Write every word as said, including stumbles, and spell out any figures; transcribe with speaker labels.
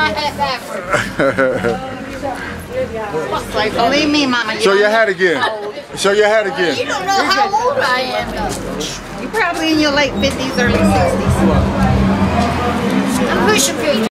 Speaker 1: my hat backwards. Believe me, Mama.
Speaker 2: Show your hat again. Show your hat again.
Speaker 1: You don't know how old I am, though. You're probably in your late fifties, early sixties. I'm pushing fifty.